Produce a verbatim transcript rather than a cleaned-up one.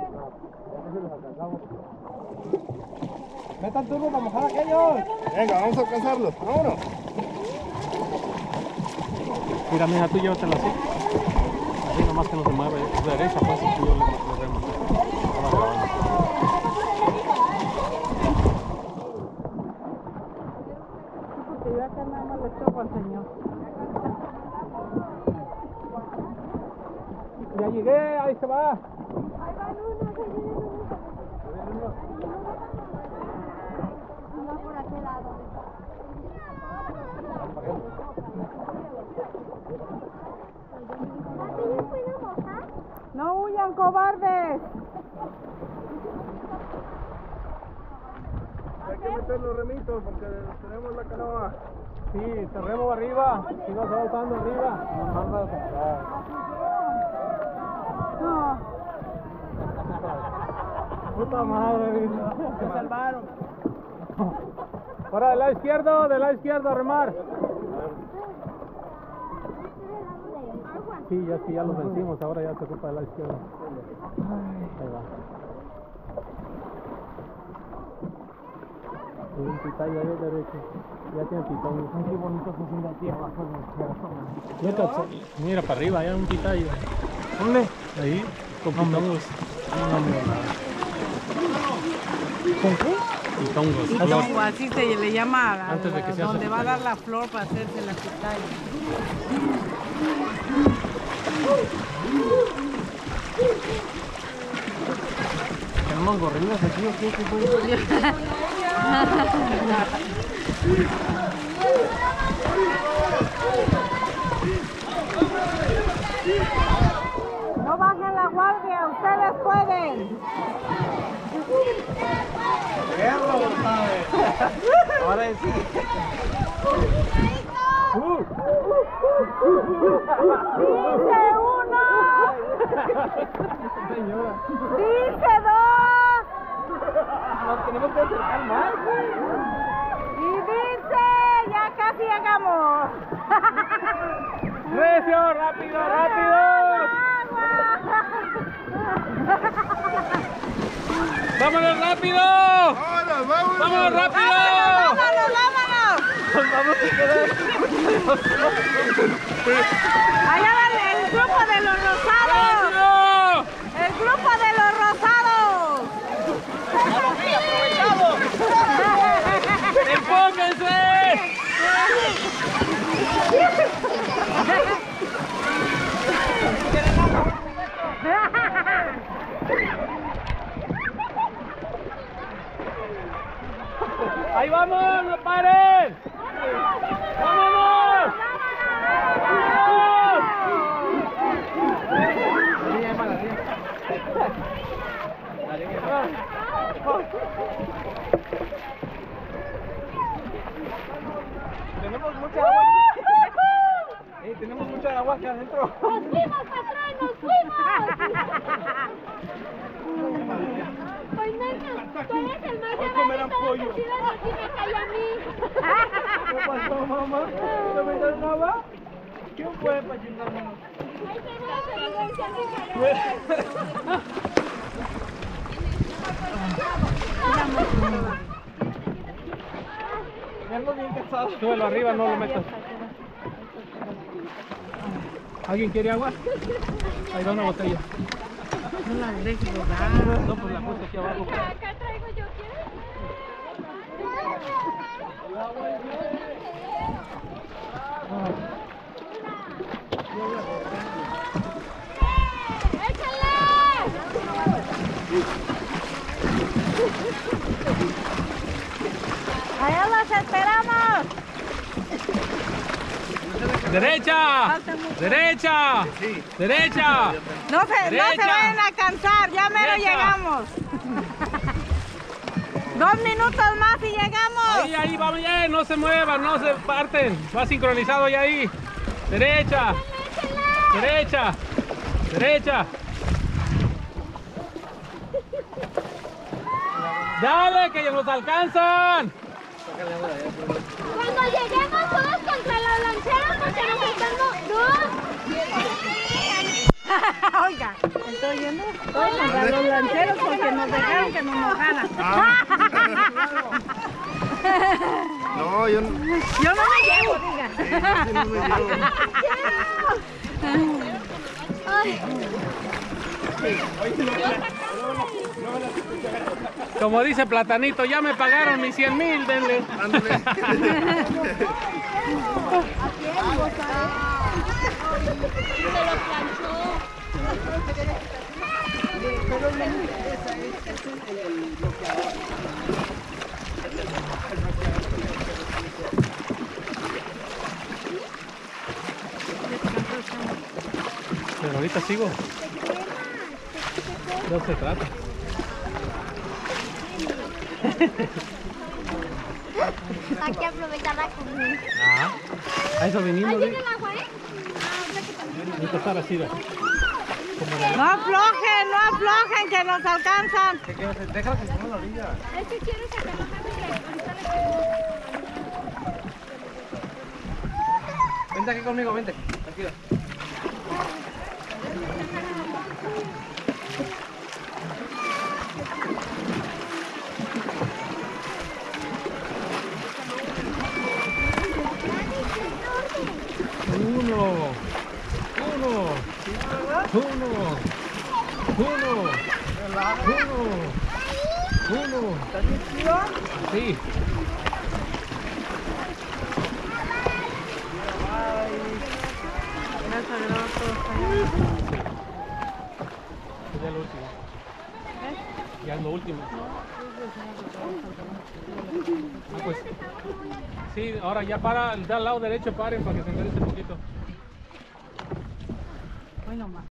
Metan turno para mojar a aquellos. Venga, vamos a alcanzarlos. Vámonos. Mira, mija, tú llévatela así. Así nomás que no se mueve. Es de derecha, pues, y yo le, le remo. Estaba grabando. Porque yo acá nada más le estorbo al señor. Ya llegué, ahí se va. Ahí van unos, ahí vienen unos. Va por aquel lado. No huyan, cobardes. Hay que meter los remitos porque tenemos la canoa. Sí, te remo arriba. Si no se va usando arriba. No. Puta madre. Se salvaron. Ahora del lado izquierdo, del lado izquierdo a remar. Sí, ya sí, ya los vencimos, ahora ya se ocupa del lado izquierdo. Ahí va. Hay un pitayo ahí derecho. Ya tiene pitón. Son qué bonitos haciendo aquí abajo. Mira, mira para arriba, hay un pitayo. ¿Dónde? Ahí, con pitongos. No, mira nada. ¿Con qué? Pitongos. Pitongo, así se le llama a, Antes de que se hace donde va a pitaya. dar la flor para hacerse la pitaya. ¿Tenemos gorrilas aquí o qué? ¿Qué fue? No bajen la guardia, ustedes pueden. Ahora sí. Dice uno. Señora. Dice dos. Nos tenemos que acercar más. Y dice, ya casi llegamos. ¡Recio! ¡Rápido, rápido! ¡Vámonos rápido! ¡Vámonos, vámonos! ¡Vámonos rápido! ¡Vámonos, vámonos! Nos vamos a quedar. Allá va el grupo de los rosados. ¡Rápido! El grupo de los rosados. ¡Enfóquense! ¡Ahí vamos! ¡No paren! ¡Vámonos! ¡Vámonos! Tenemos mucha agua. Eh, tenemos mucha agua acá adentro. ¡Nos fuimos, patrón! ¡Nos fuimos! Pues nena, tú eres el más llevadito de esta ciudad y aquí me cae a mí. ¿Qué pasó, mamá? ¿No me das nada? ¿Quién fue para chingarme? Ahí tenemos evidencia de Me ando bien cansado. Súbelo arriba, no lo metas. ¿Alguien quiere agua? Ahí va una botella. No la dejes rodar. No, pues la puse aquí abajo. Acá traigo yo, ¿quieres? ¡Allá los esperamos! ¡Derecha! ¡Derecha! ¡Derecha! No se, no se Derecha. vayan a cansar, ya mero Derecha. llegamos. Dos minutos más y llegamos. Ahí, ahí, vamos ya, no se muevan, no se parten. Va sincronizado ya ahí. Derecha. Derecha. Derecha. Dale, que ya nos alcanzan. Cuando lleguemos todos contra los lancheros porque nos están... ¡No! Oiga, estoy yendo a los lancheros porque nos dejaron que nos mojara. Ah. No, yo no. Yo no me llevo, diga. Sí, no me llevo. Como dice Platanito, ya me pagaron mis cien mil, denle. Ándale. Pero ahorita sigo. No se trata. Hay que aprovechar la comida. Ah, a eso venimos. Ahí ¿eh? viene el agua, ¿eh? Ah, o sea que también. Hay que estar así, ¿verdad? Como de No aflojen, no aflojen, que nos alcanzan. Déjala que se ponga la orilla. Es que quiero sacar la mano y ahorita le Vente aquí conmigo, vente. Tranquila. Uno, uno, uno, uno, uno, uno. ¿Estás bien chido? Sí. Gracias, gracias. Ya es lo último. Ya es lo último. Ah, pues. Sí, ahora ya para, del lado derecho paren para que se enderece un poquito. Hoy nomás.